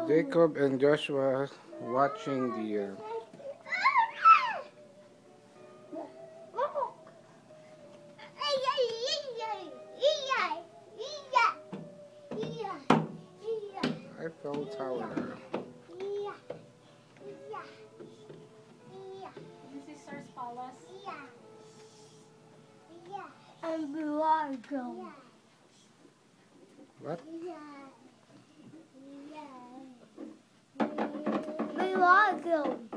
Jacob and Joshua watching the Eiffel Tower. This is Stars Palace. And Flamingo. What? Flamingo.